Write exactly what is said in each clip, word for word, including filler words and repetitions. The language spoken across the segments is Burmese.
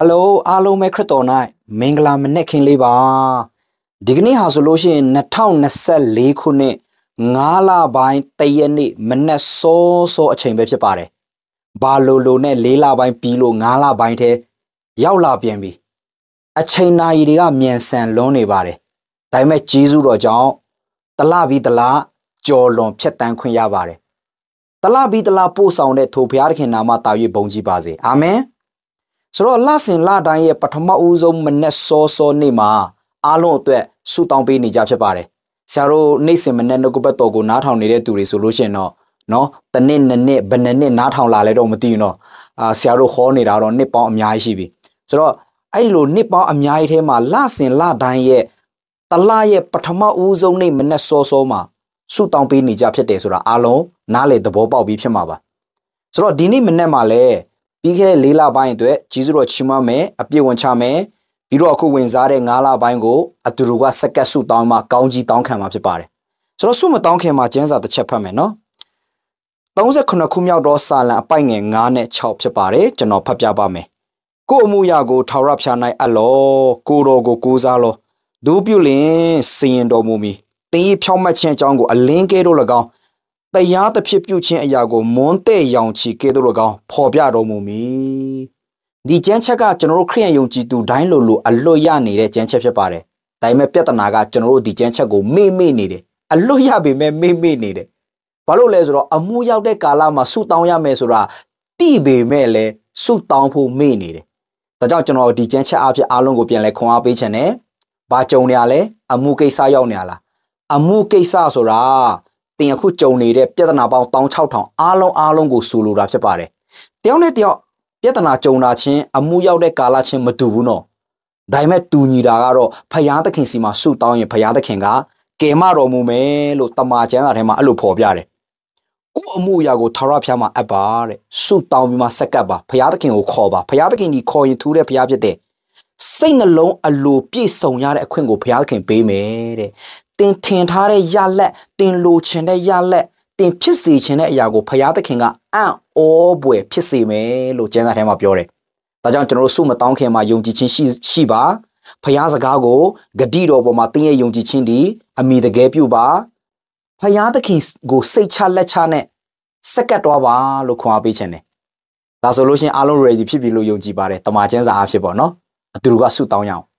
Hello, alo me kretonai, mingla menekin liba. Digni hasolution na town na sell lekune, ngala bain tayani, mene so so a chamber pare. Balolo ne lela bain pilo, ngala bain te, yaula bienbi. A chaina idia mien san lone bare. Time Jesu rojan, the la be the la, jolon chetan queen yabare. The la be the la po sound to piarkin namata you bonji bazi. Amen. So last in la dan ye patama uzo mene so so ni ma alon to su tong pe ni ja phit pare sia ro nei sin mene no ko bat to ko na thong ni de tu ri solution no no ta nit ne nit ban ne nit na thong la le do ma ti no a sia ro kho ni da do nit paung a mya yi shi bi so ro ai lo nit paung a mya yi the ma la sin la dan ye ta la ye patama uzo ni mene so so ma su tong pe ni ja phit de so da alon na le thabo pauk bi phit ma ba so ro di ni mene ma le Bige lila bain to it, Jizro chima me, a piwan chame, Biroku winzare, ngala bango, a turuga sakasu dama, gaunji down cam up the pare. So suma down came my gens at the chapame, no? Don't a kunacumia do silent, buying a ngane chop chapare, jano papia me. Go muya go, tarap shanai alo, kuro go guzalo. Do bulin, seeing do mumi. The poma chen jango, a link edo lagon. The yard the pip you chin a yago, monte young chi kedoga, pobia romumi. The genchaga general crean yung chi do dine lulu, a loya needed gencha pare. Dime petanaga general the genchago, me me needed. A loya be me me me needed. Palo lesro, a muya de calama, suit down ya mesura, tibe mele, suit down po me needed. The general the gencha up your alongo pian like Kona Bichane, Bachoniale, a muke sayoniala. A muke sasora. Tiếng khu châu này để biết là bao tông chao thằng along along của sulu ra chấp pare. Tiếng này tiếng biết là châu na chen amu yau để cả là chen mất đủ no. Đại mấy tu nhị ra rồi phải nhớ tới khi xí mà su tao như phải nhớ tới khi cả cái mà rồi mu mê lo tâm mà chen là thế mà alo phò bia đấy. Cú amu yau của thara phía mà áp ba đấy su tao mà sắc cả ba phải nhớ tới khi của kho ba phải nhớ tới khi đi kho như thu đấy phải nhớ biết đấy. Sinh là long alo biết sống nhá đấy khuyên của phải nhớ tới khi bế mê đấy. Tin thiên thà đấy ya lệ, tin lô chen đấy ya lệ, tin phết gì chen đấy ya go phải nhớ tới khi ngã à ô bùi phết gì mê lô chen là thế mà biểu đấy. Ta chẳng chọn lô su mà tao khi mà dùng chỉ chen xì xì ba, phải nhớ ra go cái đi đâu mà tin ye dùng chỉ chen đi, ami the gap you ba, phải nhớ tới khi go say cha lệ cha này, sắc cái đó ba lô khoa bị chen này. Ta solution alo ready phết bị lô dùng chỉ ba đấy, tao mà chen ra phết bỏ nó, từ cái su tao nhau.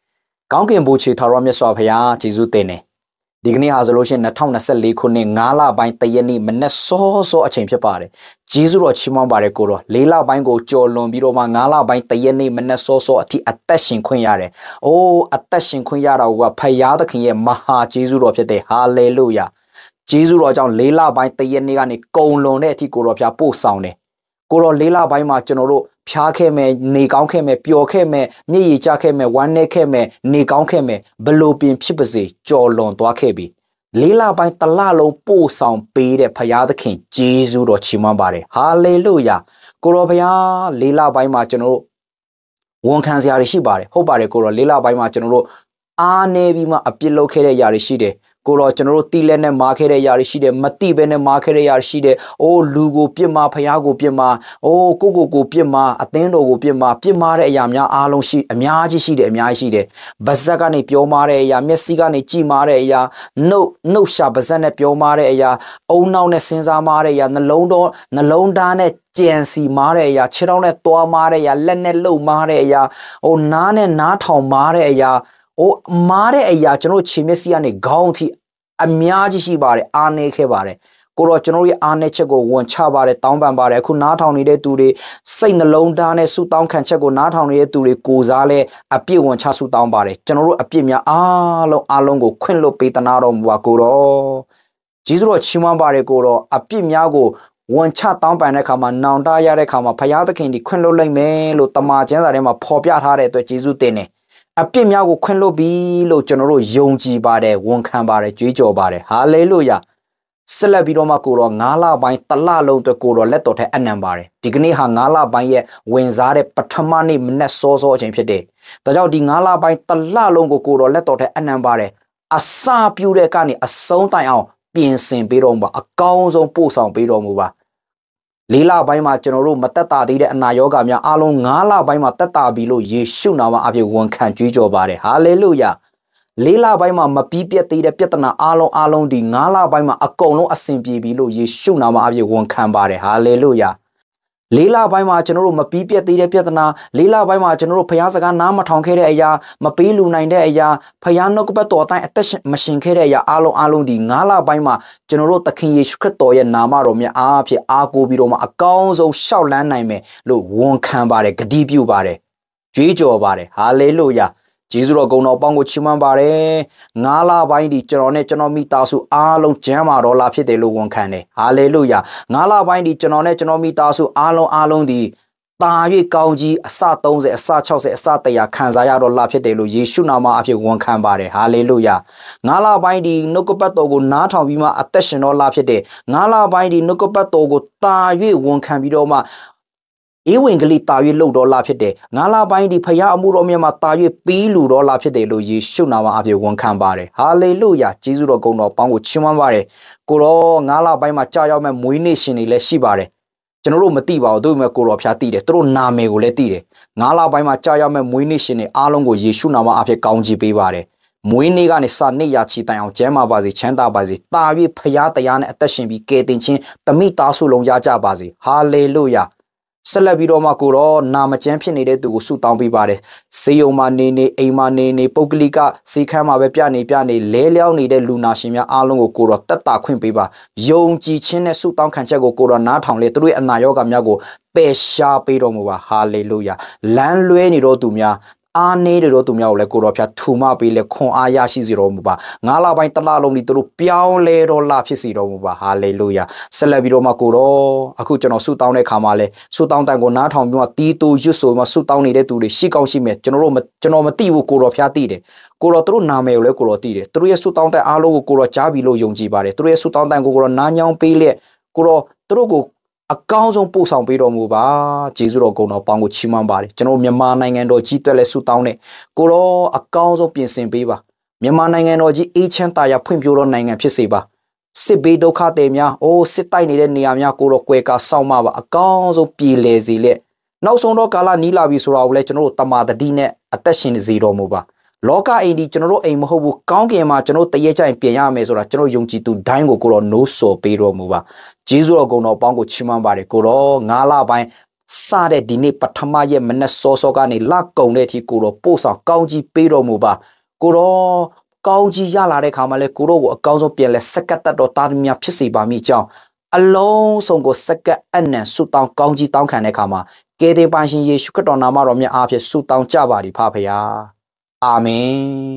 Cao kiến bố trí thảo miết xóa phải à chỉ dụ tên này. Digni hasolution na thong na sel li khune ngala bain tayani mane so so achim phit pare. Jisu ro chimon bare ko ro lela bain ko cholon bi ro ma ngala bain tayani mane so so athi atat shin khwin yare. Oh atat shin khwin ya da ko phaya da khin ye maha Jisu ro phit de hallelujah. Jisu ro jaung lela bain tayani ga ni koung lon de athi ko ro phya poh saung de. Ko ro lela bain ma chano ro phya khe me ne kaung khe me pyo khe me mye yi cha khe me wan ne khe me ne kaung khe me blo pin phit pa se cholon twa khe bi lela bain tala long poh saung pe de phaya da khin Jesu ro chimon bare hallelujah ko ro phaya lela bain ma chano ro won khan sia ri shi bare hob bare ko ro lela bain ma chano ro a ne bi ma apit lok khe de ya ri shi deကိုတော့ကျွန်တော်တို့တီးလက်နဲ့မာခဲ့တဲ့ຢာတွေရှိတယ်မတိပဲနဲ့မာခဲ့တဲ့ຢာတွေရှိတယ်အိုးလူကိုပြစ်မှာဖျားကိုပြစ်မှာအိုးကိုကိုကိုပြစ်မှာအသင်းတော်ကိုပြစ်မှာပြစ်မှာတဲ့အရာများအားလုံးရှိအများကြီးရှိတယ်အများကြီးရှိတယ်ဗဇက်ကနေပြောမှာတဲ့အရာမျက်စိကနေကြည်မှာတဲ့အရာနှုတ်နှုတ်ရှာဗဇက်နဲ့ပြောမှာတဲ့အရာအုံနောက်နဲ့စဉ်းစားမှာတဲ့အရာနှလုံးတော်နှလုံးသားနဲ့ကြံစီမှာတဲ့အရာခြေထောက်နဲ့တွားမှာတဲ့အရာလက်နဲ့လှုပ်မှာတဲ့အရာဟိုနားနဲ့နားထောင်မှာတဲ့အရာโอ้มาတဲ့အရာကျွန်တော်ခြေမျက်စိကနေခေါင်းထိအများကြီးရှိပါတယ်အားနေခဲ့ပါတယ်ကိုတော့ကျွန်တော်ရဲ့အားနေချက်ကိုဝန်ချပါတယ်တောင်းပန်ပါတယ်အခုနားထောင်နေတဲ့သူတွေစိတ်နှလုံးသားနဲ့ဆုတောင်းခံချက်ကိုနားထောင်နေတဲ့သူတွေကိုစားလဲအပြည့်ဝန်ချဆုတောင်းပါတယ်ကျွန်တော်တို့အပြည့်များအားလုံးအားလုံးကိုခွင့်လွှတ်ပေးတနာတော်မူပါကိုတော့ဂျေဇုတော်ချီးမွမ်းပါတယ်ကိုတော့အပြည့်များကိုဝန်ချတောင်းပန်တဲ့အခါမှာနောင်တရတဲ့အခါမှာဘုရားသခင်ဒီခွင့်လွှတ်လိုက်မယ်လို့တမန်ကျမ်းစာထဲမှာဖော်ပြထားတဲ့အတွက်ဂျေဇုတင်တယ်အပြစ်များကိုခွင့်လွှတ်ပြီးလို့ကျွန်တော်တို့ယုံကြည်ပါတယ်ဝန်ခံပါတယ်ကြွေးကြော်ပါတယ်ဟာလေလုယာဆက်လက်ပြီးတော့မှကိုတော့ငါးလပိုင်းတလလုံးအတွက်ကိုတော့လက်တော်ထဲအနံပါတယ်ဒီကနေ့ဟာငါးလပိုင်းရဲ့ဝင်စားတဲ့ပထမနေ့မနေ့စောစောအချိန်ဖြစ်တယ်ဒါကြောင့်ဒီငါးလပိုင်းတလလုံးကိုကိုတော့လက်တော်ထဲအနံပါတယ်အစာပြူတဲ့ကနေအဆုံးတိုင်အောင်ပြင်ဆင်ပေးတော်မူပါအကောင်းဆုံးပို့ဆောင်ပေးတော်မူပါလေးလပိုင်းမှာကျွန်တော်တို့မတက်တာသေးတဲ့အနာရောဂါများအားလုံးငါးလပိုင်းမှာတက်တာပြီလို့ယေရှုနာမအဖြစ်ဝန်ခံကြွေးကြော်ပါတယ်ဟာလေလုယာလေးလပိုင်းမှာမပြီးပြတ်သေးတဲ့ပြဿနာအားလုံးအားလုံးဒီငါးလပိုင်းမှာအကုန်လုံးအဆင်ပြေပြီလို့ယေရှုနာမအဖြစ်ဝန်ခံပါတယ်ဟာလေလုယာလေးလပိုင်းမှာကျွန်တော်တို့မပြီးပြတ်သေးတဲ့ပြဿနာလေးလပိုင်းမှာကျွန်တော်တို့ဖျားစကားနားမထောင်ခဲ့တဲ့အရာမပေးလူနိုင်တဲ့အရာဖျားနှုတ်ကပတ်တော်အတိုင်းအသက်မရှင်ခဲ့တဲ့အရာအားလုံးအားလုံးဒီငါးလပိုင်းမှာကျွန်တော်တို့သခင်ယေရှုခရစ်တော်ရဲ့နာမတော်မြတ်အားဖြင့်အားကိုးပြီးတော့မှအကောင်းဆုံးရှောက်လန်းနိုင်မယ်လို့ဝန်ခံပါတယ်ဂတိပြုပါတယ်ကြွေးကြော်ပါတယ်ဟာလေလုယာဂျေဇုတော်ဂုဏ်တော်ပေါင်းကိုချီးမွမ်းပါတယ်ငါးလပိုင်းဒီကျွန်တော်နဲ့ကျွန်တော်မိသားစုအားလုံးကျမ်းမာတော်လာဖြစ်တယ်လို့ဝန်ခံတယ်ဟာလေလုယာငါးလပိုင်းဒီကျွန်တော်နဲ့ကျွန်တော်မိသားစုအားလုံးအားလုံးဒီတာ၍ကောင်းကြီးအစသုံးဆယ်အစခြောက်ဆယ်အစတရာခံစားရတော့လာဖြစ်တယ်လို့ယေရှုနာမအဖြစ်ဝန်ခံပါတယ်ဟာလေလုယာငါးလပိုင်းဒီနှုတ်ကပတ်တော်ကိုနားထောင်ပြီးမှအသက်ရှင်တော်လာဖြစ်တယ်ငါးလပိုင်းဒီနှုတ်ကပတ်တော်ကိုတာ၍ဝန်ခံပြီးတော့မှဧဝံဂေလိတာ၍လှုပ်တော်လာဖြစ်တယ်ငါးလပိုင်းဒီဖျားအမှုတော်မြတ်မှာတာ၍ပြီးလူတော်လာဖြစ်တယ်လို့ယေရှုနာမအဖြစ်ဝန်ခံပါတယ်ဟာလေလုယာကျေးဇူးတော်ဂုဏ်တော်ပေါင်းကိုချီးမွမ်းပါတယ်ကိုတော့ငါးလပိုင်းမှာကြာရောက်မဲ့မွေးနေ့ရှင်တွေလည်းရှိပါတယ်ကျွန်တော်တို့မသိပါဘူးတို့မဲ့ကိုတော်ဖျားသိတယ်သူတို့နာမည်ကိုလည်းသိတယ်ငါးလပိုင်းမှာကြာရောက်မဲ့မွေးနေ့ရှင်တွေအားလုံးကိုယေရှုနာမအဖြစ်ကောင်းချီးပေးပါတယ်မွေးနေ့ကနေစနေ့ရာချီတိုင်အောင်ကျမ်းမာပါစေချမ်းသာပါစေတာ၍ဖျားတရားနဲ့အသက်ရှင်ပြီးကယ်တင်ခြင်းတမိသားစုလုံးရကြပါစေဟာလေလုယာဆက်လက်ပြီးတော့မှကိုတော့နာမကျန်းဖြစ်နေတဲ့သူကိုဆုတောင်းပေးပါတယ်စေယုံမှာနေနေအိမ်မှာနေနေပုဂ္ဂလိကစေခန်းမှာပဲပြနေပြနေလဲလျောင်းနေတဲ့လူနာရှင်များအားလုံးကိုကိုတော့တက်တာခွင့်ပေးပါယုံကြည်ခြင်းနဲ့ဆုတောင်းခံချက်ကိုကိုတော့နားထောင်လေသူတို့ရဲ့အနာရောဂါများကိုပယ်ရှားပေးတော်မူပါဟာလေလုယာလမ်းလွဲနေတော့သူများအားနေတော့သူများကိုလည်းကိုတော်ဖျားထူမပေးလေခွန်အားရရှိစေတော်မူပါငါးလပိုင်းတစ်လလုံးဒီသူတို့ပြောင်းလဲတော့လာဖြစ်စေတော်မူပါဟာလေလုယာဆက်လက်ပြီးတော့မှကိုတော်အခုကျွန်တော်ဆုတောင်းတဲ့ခါမှာလဲဆုတောင်းတန်ကိုနားထောင်ပြီးမှတီးတူရွတ်ဆိုမှဆုတောင်းနေတဲ့သူတွေရှိကောင်းရှိမယ်ကျွန်တော်တို့ကျွန်တော်မသိဘူးကိုတော်ဖျားသိတယ်ကိုတော်သူတို့နာမည်ကိုလည်းကိုတော်သိတယ်သူတို့ရဲ့ဆုတောင်းတဲ့အားလုံးကိုကိုတော်ကြားပြီးလို့ယုံကြည်ပါတယ်သူတို့ရဲ့ဆုတောင်းတန်ကိုကိုတော်နားညောင်းပေးလက်ကိုတော်သူတို့ကိုအကောင်းဆုံးပို့ဆောင်ပေးတော်မူပါဂျေဇုတော်ဂုဏ်တော်ပေါင်းကိုချီးမွမ်းပါတယ်ကျွန်တော်မြန်မာနိုင်ငံတော်ကြီးတွက်လဲဆုတောင်းနေကိုတော့အကောင်းဆုံးပြင်ဆင်ပေးပါမြန်မာနိုင်ငံတော်ကြီးအေးချမ်းသာယာဖွံ့ဖြိုးသောနိုင်ငံဖြစ်စေပါစစ်ဘေးဒုက္ခတွေများအိုးစစ်တိုက်နေတဲ့နေရာများကိုတော့ကွယ်ကာစောင့်မပါအကောင်းဆုံးပြည်လဲစေလက်နောက်ဆုံးတော့ကာလနီးလာပြီဆိုတာကိုလည်းကျွန်တော်တို့တမာတတိနဲ့အသက်ရှင်စေတော်မူပါလောကအိမ်ဒီကျွန်တော်တို့အိမ်မဟုတ်ဘူးကောင်းကင်မှာကျွန်တော်တရေကြိုင်ပြင်ရမယ်ဆိုတာကျွန်တော်ယုံကြည်သူတိုင်းကိုကိုတော့နိုးစော်ပေးတော်မူပါဂျေဇုတော်ဂုဏ်တော်ပေါင်းကိုချီးမွမ်းပါတယ်ကိုတော့ငါးလပိုင်းစတဲ့ဒီနေ့ပထမရက်မနေ့စောစောကနေလကုံတဲ့အထိကိုတော့ပို့ဆောင်ကောင်းကြီးပေးတော်မူပါကိုတော့ကောင်းကြီးရလာတဲ့ခါမှာလဲကိုတော့ကိုအကောင်းဆုံးပြန်လဲစက္ကတ်တတ်တော်တာသမီးဖြစ်စေပါမိကြောင်းအလုံးစုံကိုစက္ကတ်အနံဆုတောင်းကောင်းကြီးတောင်းခံတဲ့ခါမှာကယ်တင်ပါရှင်ယေရှုခရစ်တော်နာမတော်မြတ်အားဖြင့်ဆုတောင်းကြပါသည်ဖပါအာမင်